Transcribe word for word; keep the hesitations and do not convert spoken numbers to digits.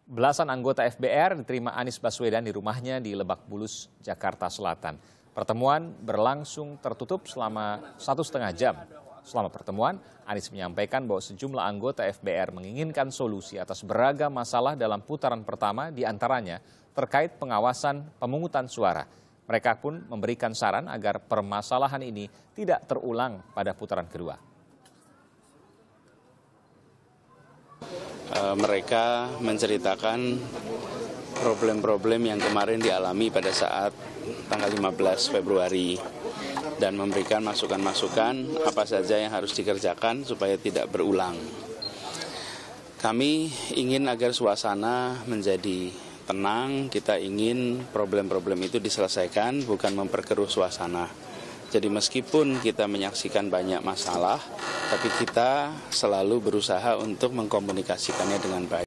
Belasan anggota F B R diterima Anies Baswedan di rumahnya di Lebak Bulus, Jakarta Selatan. Pertemuan berlangsung tertutup selama satu setengah jam. Selama pertemuan, Anies menyampaikan bahwa sejumlah anggota F B R menginginkan solusi atas beragam masalah dalam putaran pertama, di antaranya terkait pengawasan pemungutan suara. Mereka pun memberikan saran agar permasalahan ini tidak terulang pada putaran kedua. Mereka menceritakan problem-problem yang kemarin dialami pada saat tanggal lima belas Februari dan memberikan masukan-masukan apa saja yang harus dikerjakan supaya tidak berulang. Kami ingin agar suasana menjadi tenang, kita ingin problem-problem itu diselesaikan, bukan memperkeruh suasana. Jadi meskipun kita menyaksikan banyak masalah, tapi kita selalu berusaha untuk mengkomunikasikannya dengan baik.